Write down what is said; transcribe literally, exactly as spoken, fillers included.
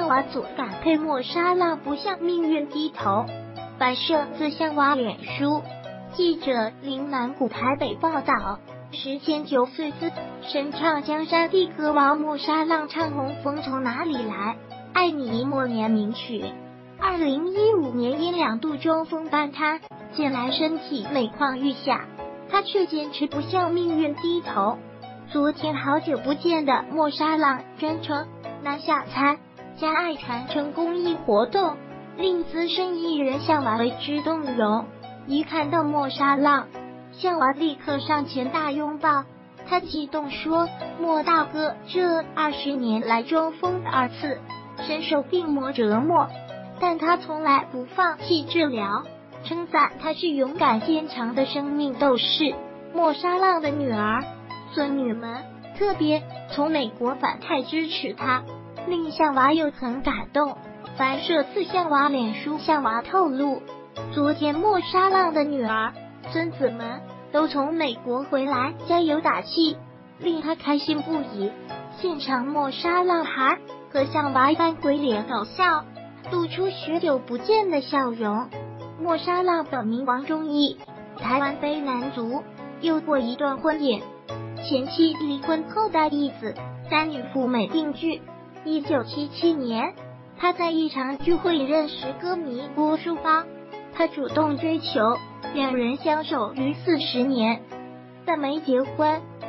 向娃组感佩莫沙浪不向命运低头。反摄自向娃脸书，记者林南谷台北报道。时迁九岁自神唱江山地歌王莫沙浪唱红风从哪里来？爱你末年名曲。二零一五年因两度中风半瘫，近来身体每况愈下，他却坚持不向命运低头。昨天好久不见的莫沙浪专程南下参加爱传承公益活动，令资深艺人向娃为之动容。一看到莫沙浪，向娃立刻上前大拥抱，他激动说：“莫大哥，这二十年来中风二次，深受病魔折磨，但他从来不放弃治疗，称赞他是勇敢坚强的生命斗士。”莫沙浪的女儿、孙女们特别从美国返台支持他，令向娃又很感动。反摄自向娃脸书，向娃透露，昨天莫沙浪的女儿、孙子们都从美国回来加油打气，令他开心不已。现场莫沙浪孩和向娃般鬼脸搞笑，露出许久不见的笑容。莫沙浪本名王忠义，台湾非男足，有过一段婚姻，前妻离婚后带一子，三女赴美定居。一九七七年，他在一场聚会认识歌迷郭书芳，他主动追求，两人相守逾四十年，但没结婚。